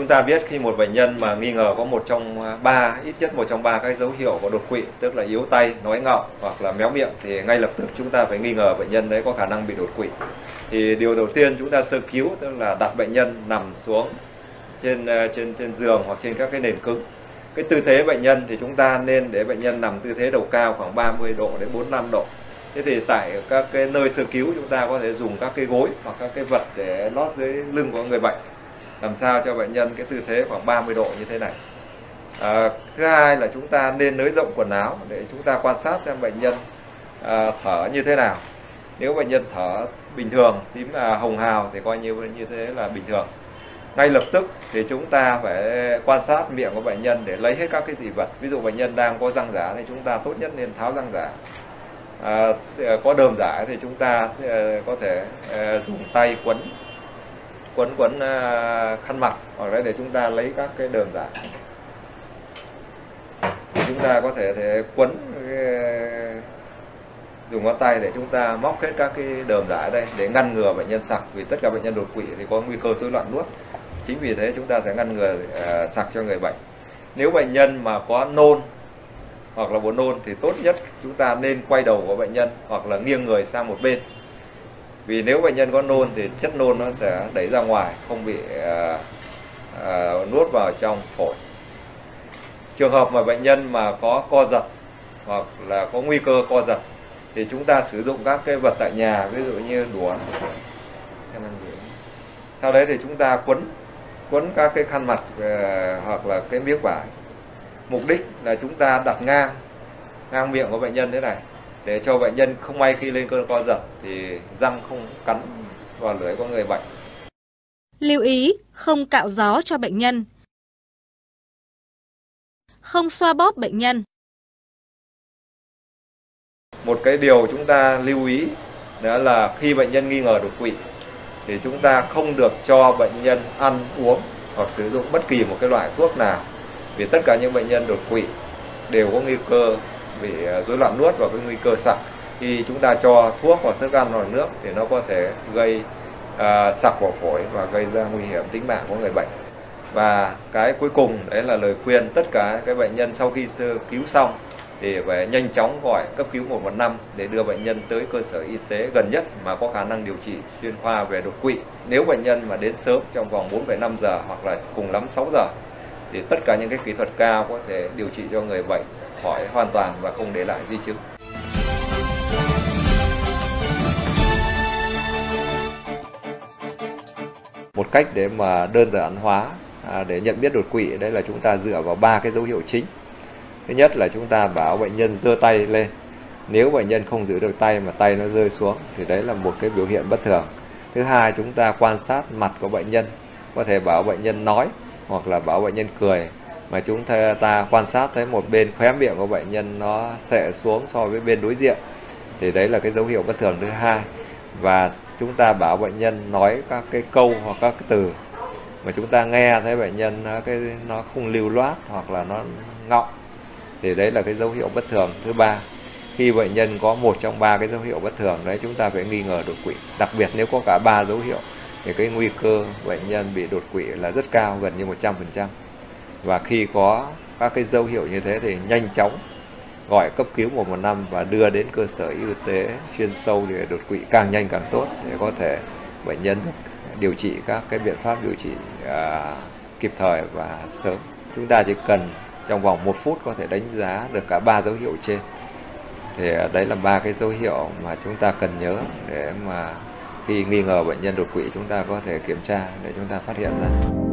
chúng ta biết khi một bệnh nhân mà nghi ngờ có một trong ba, ít nhất một trong ba các dấu hiệu của đột quỵ, tức là yếu tay, nói ngọng hoặc là méo miệng, thì ngay lập tức chúng ta phải nghi ngờ bệnh nhân đấy có khả năng bị đột quỵ. Thì điều đầu tiên chúng ta sơ cứu, tức là đặt bệnh nhân nằm xuống trên giường hoặc trên các cái nền cứng. Cái tư thế bệnh nhân thì chúng ta nên để bệnh nhân nằm tư thế đầu cao khoảng 30 độ đến 45 độ. Thế thì tại các cái nơi sơ cứu chúng ta có thể dùng các cái gối hoặc các cái vật để lót dưới lưng của người bệnh, làm sao cho bệnh nhân cái tư thế khoảng 30 độ như thế này. Thứ hai là chúng ta nên nới rộng quần áo để chúng ta quan sát xem bệnh nhân thở như thế nào. Nếu bệnh nhân thở bình thường, tím là hồng hào thì coi như thế là bình thường. Ngay lập tức thì chúng ta phải quan sát miệng của bệnh nhân để lấy hết các cái dị vật. Ví dụ bệnh nhân đang có răng rã thì chúng ta tốt nhất nên tháo răng rã. Có đờm rã thì chúng ta có thể dùng tay quấn khăn mặt hoặc là để chúng ta lấy các cái đờm rã. Chúng ta có thể quấn dùng ngón tay để chúng ta móc hết các cái đờm rã ở đây để ngăn ngừa bệnh nhân sặc, vì tất cả bệnh nhân đột quỵ thì có nguy cơ rối loạn nuốt. Chính vì thế chúng ta sẽ ngăn ngừa sặc cho người bệnh. Nếu bệnh nhân mà có nôn hoặc là buồn nôn thì tốt nhất chúng ta nên quay đầu của bệnh nhân hoặc là nghiêng người sang một bên. Vì nếu bệnh nhân có nôn thì chất nôn nó sẽ đẩy ra ngoài, không bị nuốt vào trong phổi. Trường hợp mà bệnh nhân mà có co giật hoặc là có nguy cơ co giật thì chúng ta sử dụng các cái vật tại nhà, ví dụ như đũa. Sau đấy thì chúng ta quấn các cái khăn mặt hoặc là cái miếng vải. Mục đích là chúng ta đặt ngang miệng của bệnh nhân thế này, để cho bệnh nhân không may khi lên cơn co giật thì răng không cắn vào lưỡi của người bệnh. Lưu ý không cạo gió cho bệnh nhân. Không xoa bóp bệnh nhân. Một cái điều chúng ta lưu ý đó là khi bệnh nhân nghi ngờ đột quỵ thì chúng ta không được cho bệnh nhân ăn uống hoặc sử dụng bất kỳ một cái loại thuốc nào, vì tất cả những bệnh nhân đột quỵ đều có nguy cơ bị rối loạn nuốt và cái nguy cơ sặc. Khi chúng ta cho thuốc hoặc thức ăn hoặc nước thì nó có thể gây sặc vào phổi và gây ra nguy hiểm tính mạng của người bệnh. Và cái cuối cùng đấy là lời khuyên tất cả các bệnh nhân sau khi sơ cứu xong thì phải nhanh chóng gọi cấp cứu 115 để đưa bệnh nhân tới cơ sở y tế gần nhất mà có khả năng điều trị chuyên khoa về đột quỵ. Nếu bệnh nhân mà đến sớm trong vòng 4,5 giờ hoặc là cùng lắm 6 giờ thì tất cả những cái kỹ thuật cao có thể điều trị cho người bệnh khỏi hoàn toàn và không để lại di chứng. Một cách để mà đơn giản hóa để nhận biết đột quỵ đấy là chúng ta dựa vào 3 cái dấu hiệu chính. Thứ nhất là chúng ta bảo bệnh nhân giơ tay lên. Nếu bệnh nhân không giữ được tay mà tay nó rơi xuống thì đấy là một cái biểu hiện bất thường. Thứ hai, chúng ta quan sát mặt của bệnh nhân, có thể bảo bệnh nhân nói hoặc là bảo bệnh nhân cười, mà chúng ta quan sát thấy một bên khóe miệng của bệnh nhân nó xệ xuống so với bên đối diện thì đấy là cái dấu hiệu bất thường thứ hai. Và chúng ta bảo bệnh nhân nói các cái câu hoặc các cái từ mà chúng ta nghe thấy bệnh nhân nó không lưu loát hoặc là nó ngọng thì đấy là cái dấu hiệu bất thường thứ ba. Khi bệnh nhân có một trong 3 cái dấu hiệu bất thường đấy, chúng ta phải nghi ngờ đột quỵ. Đặc biệt nếu có cả 3 dấu hiệu thì cái nguy cơ bệnh nhân bị đột quỵ là rất cao, gần như 100%. Và khi có các cái dấu hiệu như thế thì nhanh chóng gọi cấp cứu 115 và đưa đến cơ sở y tế chuyên sâu để đột quỵ càng nhanh càng tốt, để có thể bệnh nhân điều trị các cái biện pháp điều trị kịp thời và sớm. Chúng ta chỉ cần trong vòng 1 phút có thể đánh giá được cả 3 dấu hiệu trên. Thì đấy là 3 cái dấu hiệu mà chúng ta cần nhớ để mà khi nghi ngờ bệnh nhân đột quỵ chúng ta có thể kiểm tra để chúng ta phát hiện ra.